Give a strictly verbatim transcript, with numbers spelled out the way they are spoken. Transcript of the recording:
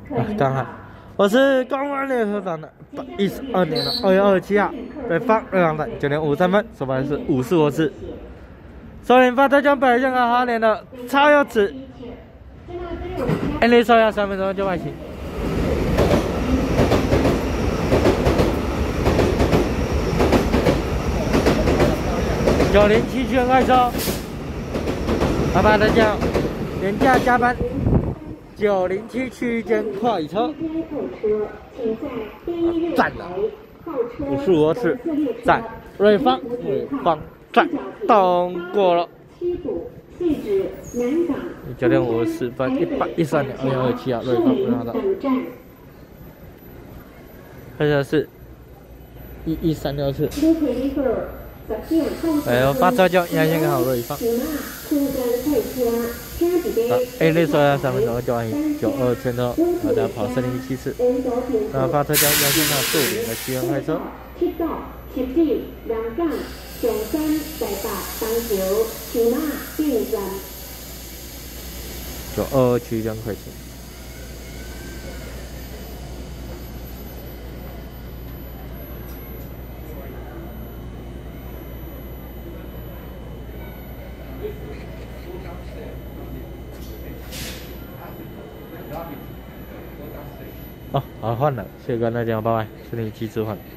啊，刚好，我是公安联合长的一十二年的二月二十七号，对方瑞阳的九点五三分，手牌是五四五四。首领发特将表现好好点的超优质，安利收下三分钟就外行。九零七圈快收，阿爸特将廉价加班。 九零七区间快车，站了，五十五次，在瑞芳，瑞芳站通过了。九点五十四分，一百一十三点二幺二七啊，瑞芳瑞芳的。现在是一一三六次。哎呦，发车就压线刚好瑞芳。 好 ，A 类说要三分钟就完赢，九二圈之后，大家跑三零七次。那发车将压线到树林的七分快车。七道、七地、两杠、上山、大坝、东桥、骑马、进站。九二二区间快车。 哦，好换了，谢谢哥，那这样拜拜，四零七次换。